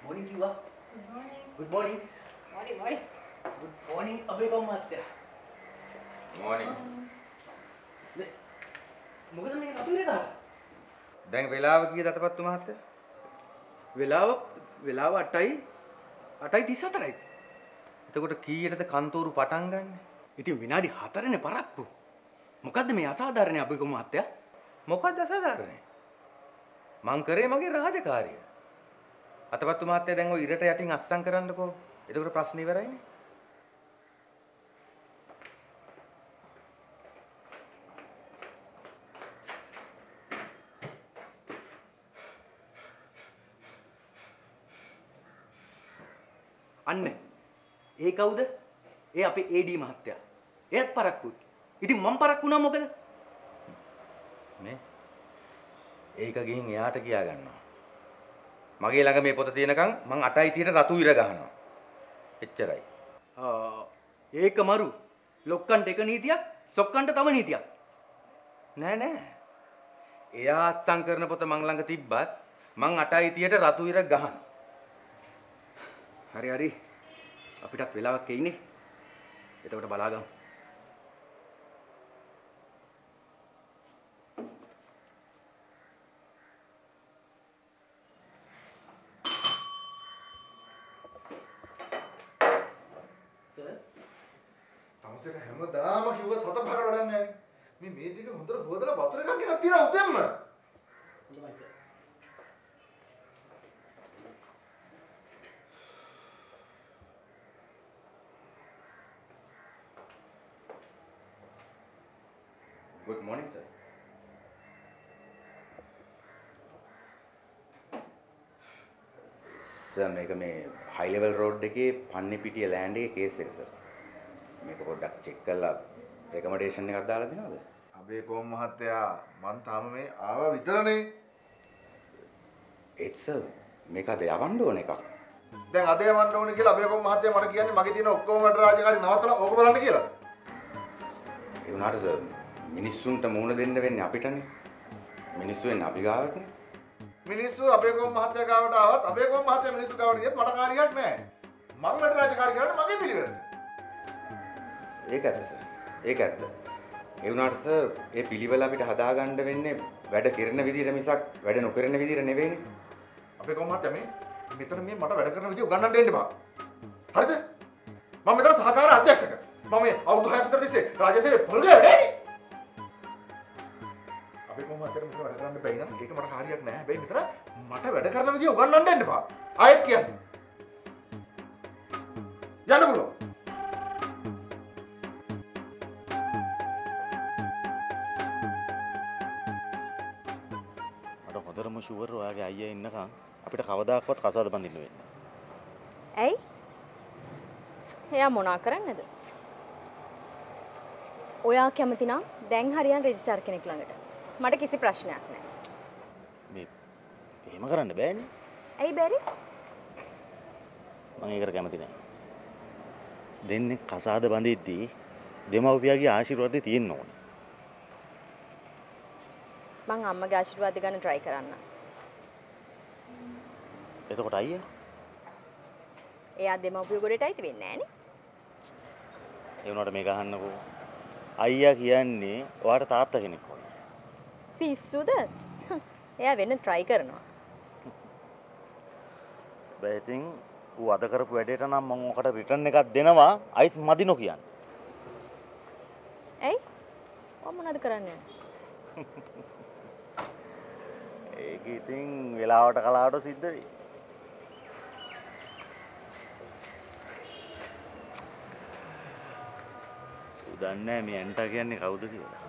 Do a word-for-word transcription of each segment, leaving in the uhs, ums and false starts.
morning කිව්වා. Good morning. Good morning. Morning, morning. Good morning අපේ කොම් මහත්තයා. morning. නේ මොකද මේ රතු ඉරේ දාලා? දැන් වෙලාව කීයද අතපත්තු මහත්තයා? වෙලාව වෙලාව අටයි අටයි තිස් හතරයි. එතකොට කීයටද කන්තෝරු පටන් ගන්නෙ? ඉතින් විනාඩි හතරනේ පරක්කු. මොකද්ද මේ අසාධාරණේ අපේ කොම් මහත්තයා? මොකක්ද අසාධාරණේ? මං කරේ මගේ රාජකාරිය. අතපත්තු මහත්තයා දැන් ඔය ඉරට යටින් අස්සම් කරන්නකෝ. එතකොට ප්‍රශ්න ඉවරයිනේ. අන්න ඒ කවුද? ඒ අපේ ඒ ඩී මහත්තයා. එයත් පරක්කුයි. ඉතින් මම පරක්කු වුණා මොකද? නේ? ඒක ගිහින් එයාට කියා ගන්නවා. මගේ ළඟ මේ පොත තියෙනකන් මං අටයි තියට රතු ඉර ගහනවා. එච්චරයි. ආ ඒක මරු. ලොක්කන්ට එක නීතියක්, සොක්කන්ට තව නීතියක්. නෑ නෑ. එයා අත්සන් කරන පොත මං ළඟ තිබ්බත් මං අටයි තියට රතු ඉර ගහනවා. හරි හරි. අපිටත් වෙලාවක් එයිනේ. එතකොට බලාගමු. සර්. තමසේක හැමදාම කිව්වත් හත පහකට වඩන්නේ නැහැ. මේ මේ දිග හොඳට හොදලා වතුර එකක් ගෙනත් තියනවා උදෙන්ම. හොඳයි sir. Good morning, sir. Sir මේක මේ හයි ලෙවල් රෝඩ් එකේ පන්නිපිටිය ලෑන්ඩ් එකේ කේස් එක සර්. මේක පොඩ්ඩක් චෙක් කරලා රෙකමෙන්ඩේෂන් එකක් දාලා දෙනවද? අපේ කොම් මහත්තයා මං තාම මේ ආවා විතරනේ. ඒත් සර් මේක අද යවන්න ඕන එකක්. දැන් අද යවන්න ඕනේ කියලා අපේ කොම් මහත්තයා මට කියන්නේ මගේ තියෙන ඔක්කොම වැඩ රාජකාරි නවත්තලා ඕක බලන්න කියලා. ඒ වුණාට සර් මිනිස්සුන්ට මුණ දෙන්න වෙන්නේ අපිටනේ. මිනිස්සු වෙන්නේ අපි ගාවටනේ. මිනිස්සු අපේ කොම් මහත්තයා ගාවට ආවත් අපේ කොම් මහත්තයා මිනිස්සු ගාවට ගියත් මට කාරියක් නැහැ. මං වැඩ රාජකාරි කරන්නේ මගේ පිළිවෙලට. ඒක ඇත්ත සර්. ඒක ඇත්ත. ඒ වුණාට සර් ඒ පිළිවෙල අපිට හදාගන්න වෙන්නේ වැඩ කරන විදිහට මිසක් වැඩ නොකරන විදිහට නෙවෙයිනේ. අපේ කොම් මහත්තයා මේ මෙතන මේ මට වැඩ කරන විදිහ උගන්වන්න දෙන්න එපා. හරිද? මම මෙතන සහකාර අධ්‍යක්ෂක. මම මේ අවුරුදු හයක් විතර තිස්සේ රාජ්‍යසේවයේ පොල්ගය වැඩේ. අපේ කොම් මහත්තයාට මෙතන වැඩ කරන්න බැයි නම් ඒක මට කාරියක් නෑ. හැබැයි මෙතන මට වැඩ කරන විදිහ උගන්වන්න දෙන්න එපා. ආයෙත් කියන්නේ. යන්න පුළුවන්. හොඳටම ෂුවර් ඔයාගේ අයියා ඉන්නකම් අපිට කවදාකවත් කසාද බඳින්න වෙන්නේ නැහැ. ඇයි? එයා මොනා කරන්නේද? ඔයා කැමති නම් දැන් හරියන් රෙජිස්ටර් කෙනෙක් ළඟට. මට කිසි ප්‍රශ්නයක් නැහැ. මේ එහෙම කරන්න බෑනේ. ඇයි බැරි? මම ඒකට කැමති නැහැ. දෙන්නේ කසාද බඳිද්දී දෙමව්පියගේ ආශිර්වාදය තියෙන්න ඕනේ. මං අම්මගේ ආශිර්වාද ගන්න try කරන්න. එතකොට අයියා? එයා දෙමව්පිය ගොඩට අයිති වෙන්නේ නැහනේ. ඒ වුණාට මේක අහන්නකෝ. අයියා කියන්නේ ඔයාට තාත්තා කෙනෙක් වගේ. පිස්සුද? එයා වෙන්න try කරනවා. බෑ ඉතින් ඌ අද කරපු වැඩේට නම් මම ඔකට රිටර්න් එකක් දෙනවා. අයිත් මදිනෝ කියන්නේ. ඇයි? මම මොනවද කරන්නේ? ඒක ඉතින් වෙලාවට කලාවට සිද්ධ වෙයි. ඌ දන්නේ නැහැ මේ ඇන්ටා කියන්නේ කවුද කියලා.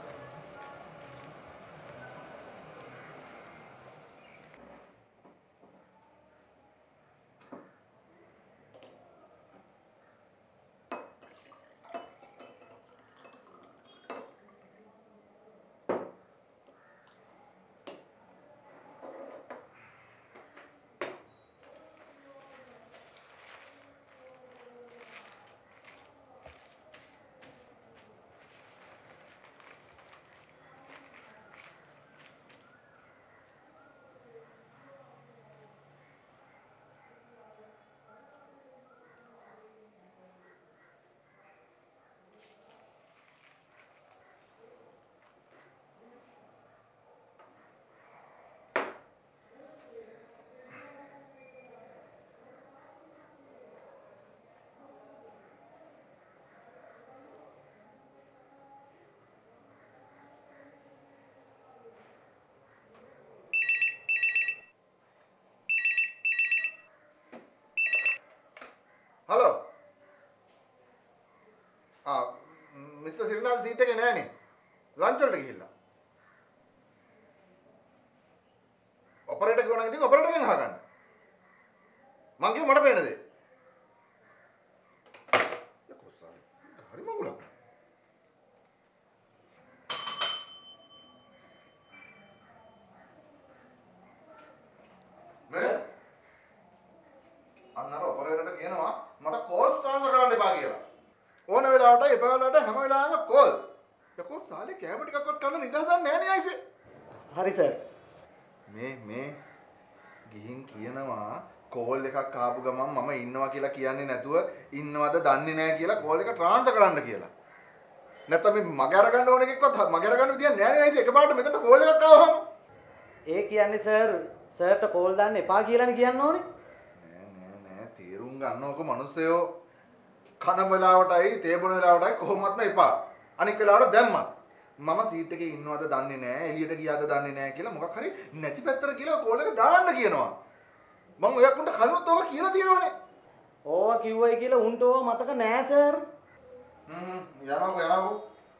හලෝ. ආ මිස්ටර් සිරිනාත් සීට් එකේ නෑනේ. ලන්ච් වලට ගිහිල්ලා. ඔපරේටර් කෙනෙක් නම් ඉතින් ඔපරේටර් කෙනෙක් අහගන්න. මං කිව්ව මට පේන දේ. කොස්සාරි. හරි මගුලක්. මේ අන්නර ඔපරේටර් කියනවා මට කෝල්ස් ට්‍රාන්ස්ෆර් කරන්න එපා කියලා. ඕන වෙලාවට එපා වෙලාවට හැම වෙලාවෙම කෝල්. යකෝ සාලේ කැම ටිකක්වත් කන්න නිදහසක් නැහැ නේ අයිසේ. හරි සර්. මේ මේ ගිහින් කියනවා කෝල් එකක් ආපු ගමන් මම ඉන්නවා කියලා කියන්නේ නැතුව ඉන්නවද දන්නේ නැහැ කියලා කෝල් එක ට්‍රාන්ස්ෆර් කරන්න කියලා. නැත්නම් මේ මග අරගන්න ඕන එකක්වත් මග අරගන්න විදියක් නැහැ නේ අයිසේ. එකපාරට මෙතන කෝල් එකක් ආවම ඒ කියන්නේ සර් සර්ට කෝල් දාන්න එපා කියලානේ කියන්න ඕනේ. නෑ නෑ නෑ තීරුම් ගන්නවක මිනිස්සයෝ කන වෙලාවටයි තේ බොන වෙලාවටයි කොහොමත්ම එපා. අනික් වෙලාවට දැම්මත් මම සීට් එකේ ඉන්නවද දන්නේ නැහැ එළියට ගියාද දන්නේ නැහැ කියලා මොකක් හරි නැති පැත්තට කියලා කෝල් එක දාන්න කියනවා. මම ඔයක්ුන්ට කලිනුත් ඔක කියලා තියෙනවනේ. ඕවා කිව්වයි කියලා උන්ට ඕවා මතක නෑ සර්. හ්ම් යනවා යනවා.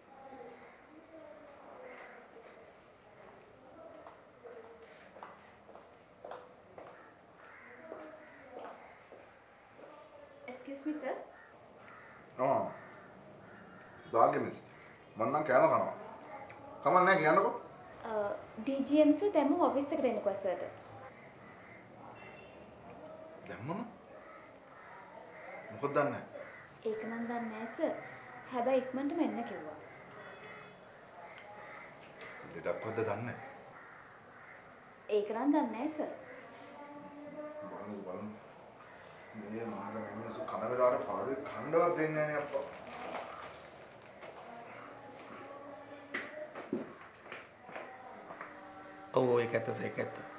Excuse me sir. ආ. දාගෙ මිස්. මම නම් කෑම කනවා. කමක් නැහැ කියන්නකෝ. D G M සර් දැම්ම ඔෆිස් එකට එන්නකෝ සර්ට. දැම්මම මොකද දන්නේ? ඒක නම් දන්නේ නැහැ සර්. හැබැයි ඉක්මනටම එන්න කිව්වා. ලෙඩක්වත්ද දන්නේ? ඒක නම් දන්නේ නැහැ සර්. බලමු බලමු. මේ මාගේ මිනිස්සු කන වෙලාවට පාඩුවේ කණ්ඩවත් දෙන්නේ නැහැ නේ අප්පා. ඔව් ඒක ඇත්ත සර් ඒක ඇත්ත.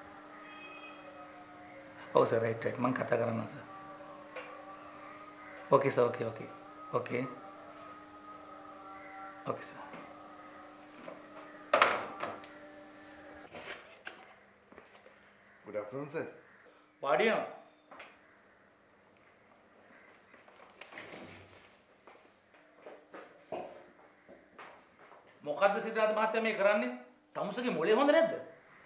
ඔව් සර් රයිට් රයිට් මම කතා කරනවා sir. Okay sir okay okay okay okay sir. Good afternoon sir. වාඩි වෙනවා. මොකද්ද සිද්ධාර්ථ මහත්තයා මේ කරන්නේ? තමුසගේ මොලේ හොඳ නැද්ද?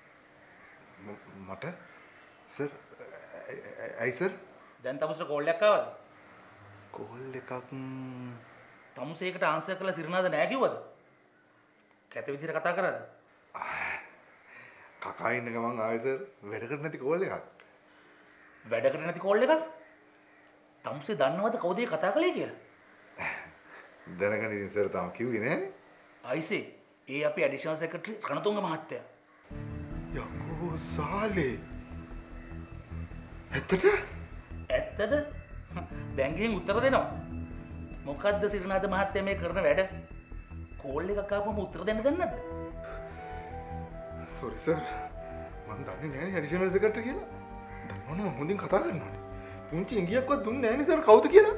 මට සර් ඇයි සර් දැන් තමුසට කෝල් එකක් ආවද? කෝල් එකක් තමුසේකට ආන්සර් කරලා සිරනාද නෑ කිව්වද? කැත විදිහට කතා කරාද? කකා ඉන්න ගමන් ආවේ සර් වැඩකට නැති කෝල් එකක්. වැඩකට නැති කෝල් එකක්? තමුසේ දන්නවද කවුද ඒ කතා කළේ කියලා? දැනගෙන ඉතින් සර් තාම කිව්වේ නෑනේ. අයිසේ ඒ අපේ ඇඩිෂනල් සෙක්‍රටරි රණතුංග මහත්තයා. යකෝ සාලේ. ඇත්තද? ඇත්තද? දැන් ගිහින් උත්තර දෙනවා. මොකද්ද සිරනාද මහත්තයා මේ කරන වැඩ? කෝල් එකක් ආවම උත්තර දෙන්න දන්නේ නැද්ද? Sorry sir. මම දන්නේ නෑනේ ඇඩිෂනල් සෙක්‍රටරි කියලා. දන්නවනේ මම හොඳින් කතා කරනවානේ. පුංචි ඉංගියක්වත් දුන්නේ නෑනේ සර් කවුද කියලා.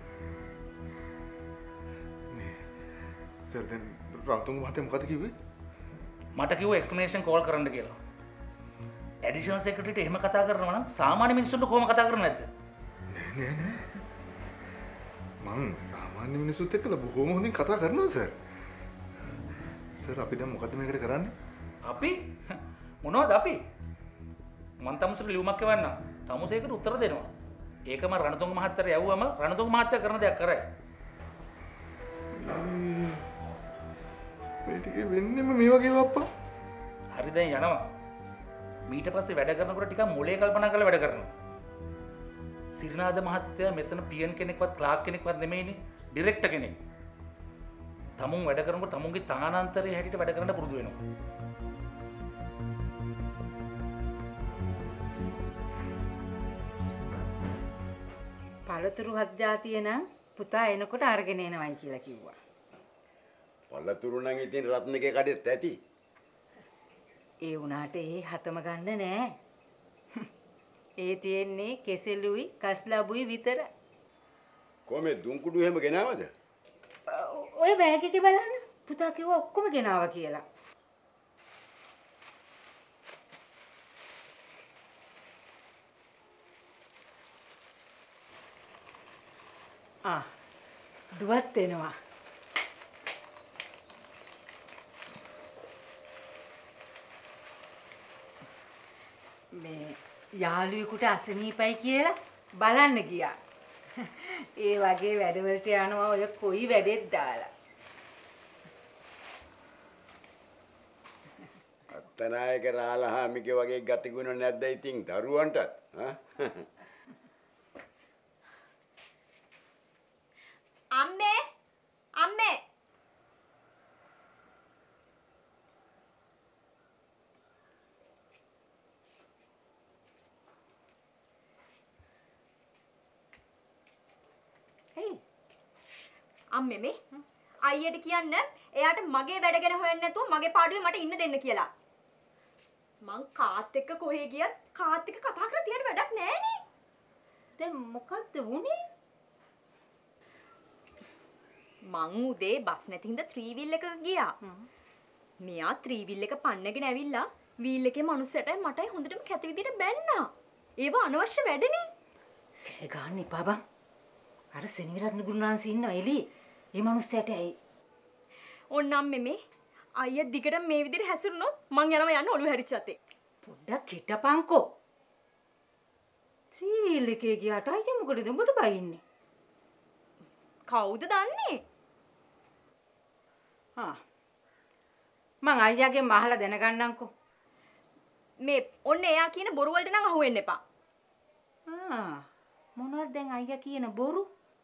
නේ. සර් දැන් රන්තුංග මහත්තයා මොකද කිව්වේ? මට කිව්වා එක්ස්ප්ලනේෂන් කෝල් කරන්න කියලා. ඇඩිෂනල් සෙක්‍රටරිට එහෙම කතා කරනවා නම් සාමාන්‍ය මිනිස්සුන්ට කොහොම කතා කරන්නේ නැද්ද? නෑ නෑ නෑ. මං සාමාන්‍ය මිනිස්සුත් එක්කලා බොහොම හොඳින් කතා කරනවා සර්. සර් අපි දැන් මොකද්ද මේකට කරන්නේ? අපි මොනවද අපි? මං තමුසට ලියුමක් එවන්නම්. තමුසේකට උත්තර දෙනවා. ඒක මම රණතුංග මහත්තයාට යවුවම රණතුංග මහත්තයා කරන දෙයක් කරයි. මේ ටිකේ වෙන්නේම මේ වගේ අප්පා. හරි දැන් යනවා. ඊට පස්සේ වැඩ කරනකොට ටිකක් මොලේ කල්පනා කරලා වැඩ කරනවා. සිරිනාද මහත්තයා මෙතන පීඑන් කෙනෙක්වත් ක්ලාක් කෙනෙක්වත් නෙමෙයිනේ ඩිරෙක්ටර් කෙනෙක්. තමුන් වැඩ කරනකොට තමුන්ගේ තානාන්තරයේ හැටියට වැඩ කරන්න පුරුදු වෙනවා. පළතුරු හත් ජාතිය නම් පුතා එනකොට අරගෙන එනවයි කියලා කිව්වා. පළතුරු නම් ඉතින් රත්නකේ කඩේත් ඇති. ඒ වුණාට ඒ හතම ගන්න නෑ. ඒ තියෙන්නේ කෙසෙලුයි කස්ලබුයි විතර. කොහමද දුම්කුඩු එහෙම ගෙනාවද? ඔය බෑග් එකේ බලන්න. පුතා කිව්වා ඔක්කොම ගෙනාවා කියලා. ආ දුවත් එනවා. මේ යාළුවෙකුට අසනීපයි කියලා බලන්න ගියා. ඒ වගේ වැඩවලට යනවා ඔය කොයි වැඩෙත් දාලා. අත්තනායක රාලහාමිගේ වගේ ගතිගුණ නැද්ද ඉතින් දරුවන්ටත් ඈ අම්මේ අම්මේ අම්මේ මේ අයියට කියන්න එයාට මගේ වැඩ ගැන හොයන්න නැතුව මගේ පාඩුවේ මට ඉන්න දෙන්න කියලා. මං කාත් එක්ක කොහේ ගියත් කාත් එක්ක කතා කරලා තියට වැඩක් නැහැනේ. දැන් මොකද්ද වුනේ? මං උදේ බස් නැති හින්දා ත්‍රිවිල් එකක ගියා. මෙයා ත්‍රිවිල් එක පන්නගෙන ඇවිල්ලා වීල් එකේ මනුස්සයටයි මටයි හොඳටම කැත විදියට බැන්නා. ඒව අනවශ්‍ය වැඩනේ. ඒ ගන්න එපා බං. අර සෙනවිරත්න ගුරුනාන්සේ ඉන්නවා එළියේ. ඒ මනුස්සයාට ඇයි? ඕන්නම් මෙමේ අයියා දිගට මේ විදිහට හැසිරුණොත් මං යනවා යන්න ඔළුව හැරිච්ච අතේ. පොඩ්ඩක් හිටපන්කෝ. ත්‍රිවිල් එකේ ගියාට අයියා මොකටද උඹට බයින්නේ? කවුද දන්නේ? ආ. මං අයියාගෙන් අහලා දැනගන්නම්කෝ. මේ ඔන්න එයා කියන බොරු වලට නම් අහු වෙන්න එපා. ආ. මොනවද දැන් අයියා කියන බොරු?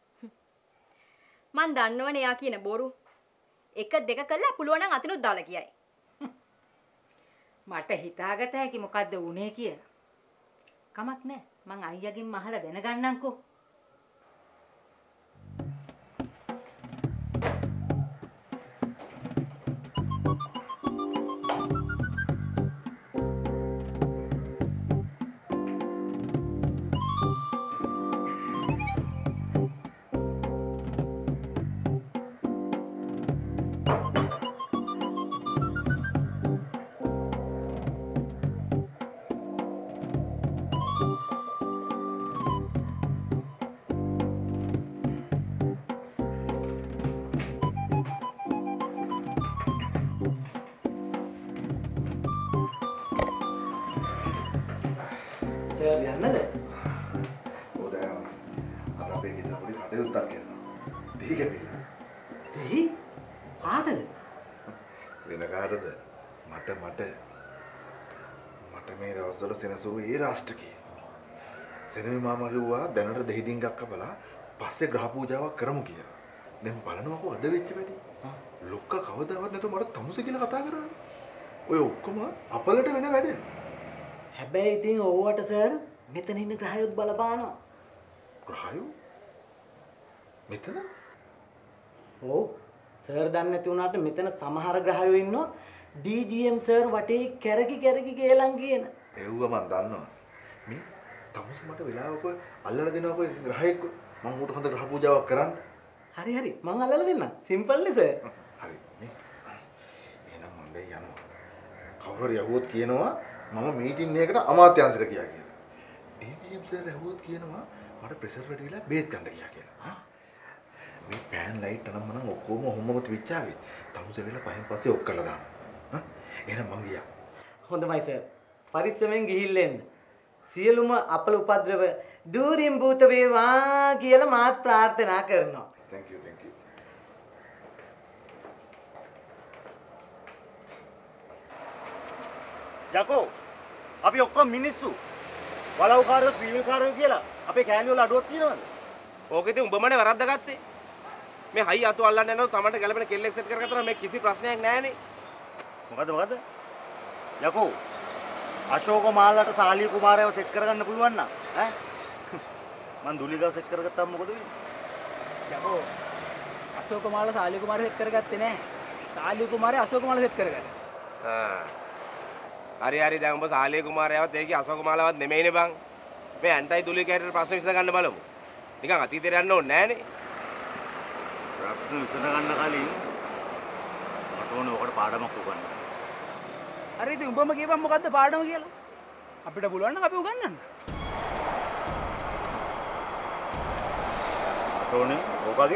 මං දන්නවනේ එයා කියන බොරු. එක දෙක කළා පුළුවන් නම් අතිනුත් දාලා කියයි. මට හිතාගත හැකි මොකද්ද වුනේ කියලා. කමක් නැහැ. මං අයියාගෙන් අහලා දැනගන්නම්කෝ. සර් යන්නද? ඕදෑමස්. අද අපේ ගෙදර පොඩි කටයුත්තක් කරනවා. දෙහි කැපිලා. දෙහි? කාටද? වෙන කාටද? මට මට. මට මේ දවස්වල සෙනසුරු ඒ රාෂ්ටකේ. සෙනවි මාමා කිව්වා දැනට දෙහි ඩිංගක් කපලා පස්සේ ග්‍රහ පූජාවක් කරමු කියලා. දැන් බලනවාකෝ අද වෙච්ච වැඩි. ලොක්ක කවදාවත් නැතුව මට තමුසේ කියලා කතා කරන්නේ. ඔය ඔක්කොම අපලට වෙන වැඩ. හැබැයි ඉතින් ඕවට සර් මෙතන ඉන්න ග්‍රහයොත් බලපානවා. ග්‍රහයෝ? මෙතන? ඔව්. සර් දන්නේ නැති වුණාට මෙතන සමහර ග්‍රහයෝ ඉන්නවා ඩී ජී එම් සර් වටේ කැරකි කැරකි ගේලන් කියන. එව්ව මන් දන්නවා. මේ තමුස මට වෙලාවක අල්ලලා දෙනවකෝ ග්‍රහයෙක් මම ඌට හොඳ ග්‍රහ පූජාවක් කරන්න. හරි හරි මං අල්ලලා දෙන්නම්. සිම්පල් නේ සර්. හරි මේ එහෙනම් මම දැන් යනවා. කවුරු හරි යවුවොත් කියනවා මම මීටින් එකකට අමාත්‍යාංශයට ගියා කියලා. ඩී ජී එම් සර් යවුවොත් කියනවා මට ප්‍රෙෂර් වැඩි වෙලා බේත් ගන්න ගියා කියලා. හා මේ පෑන් ලයිට් අනම් මනම් ඔක්කොම ඔහොමම තිබිච්චාවේ. තමුස වෙලා පහෙන් පස්සේ ඔක් කරලා දානවා. හා එහෙනම් මං ගියා. හොඳයි සර්. පරිස්සමෙන් ගිහිල්ලා එන්න. සියලුම අපල උපද්‍රව දුරින් භූත වේවා කියලා මාත් ප්‍රාර්ථනා කරනවා. Thank you thank you. යකෝ අපි ඔක්කොම මිනිස්සු බලවකාරයෝ පීල්කාරයෝ කියලා අපේ කෑලි වල අඩුවක් තියෙනවද? ඕක ඉතින් උඹමනේ වරද්ද ගත්තේ. මේ හයි අතු අල්ලන්න යනවා තමන්ට ගැලපෙන කෙල්ලෙක් සෙට් කරගත්තා නම් මේ කිසි ප්‍රශ්නයක් නැහැනේ. මොකද මොකද? යකෝ අශෝක මාලට සාලී කුමාරයව සෙට් කරගන්න පුළුවන් නම් ඈ මං දුලිගව සෙට් කරගත්තාම මොකද වෙන්නේ? යකෝ අශෝක මාල සාලී කුමාරය සෙට් කරගත්තේ නැහැ. සාලී කුමාරය අශෝක මාල සෙට් කරගත්තා. ආ හරි හරි දැන් උඹ සාලී කුමාරයවත් ඒකේ අශෝක මාලවත් නෙමෙයිනේ බං. මේ ඇන්ටයි දුලි කැරේට ප්‍රශ්න විසඳ ගන්න බලමු. නිකන් අතීතයට යන්න ඕනේ නැහනේ. ප්‍රශ්න විසඳ ගන්න කලින් මට ඕනේ ඔකට පාඩමක් උගන්වන්න. හරි ඉතින් උඹම කියපන් මොකද්ද පාඩම කියලා. අපිට පුළුවන් නම් අපි උගන්වන්න. ඕනේ ඕකගේ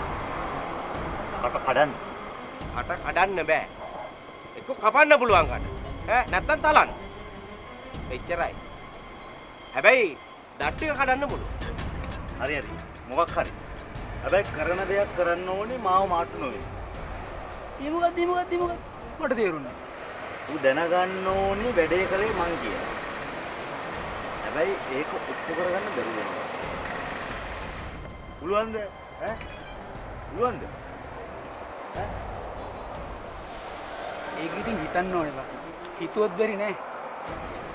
කට කඩන්න. කට කඩන්න බෑ. එක්ක කපන්න පුළුවන් කට. ඈ නැත්තම් තලන්න. එච්චරයි. හැබැයි දත් ටික කඩන්න පුළුවන්. හරි හරි. මොකක් හරි. හැබැයි කරන දෙයක් කරන්න ඕනේ මාව මාට්ටු නොවේ. ඒ මොකක්ද ඒ මොකක්ද ඒ මොකක්ද? මට තේරුණා. ඌ දැනගන්න ඕනේ වැඩේ කලේ මං කියලා. හැබැයි ඒක ඔප්පු කරගන්න බැරි වෙනවා. පුළුවන්ද? ඈ? පුළුවන්ද? ඈ? ඒක ඉතින් හිතන්න ඕනේ බා. හිතුවොත් බැරි නෑ.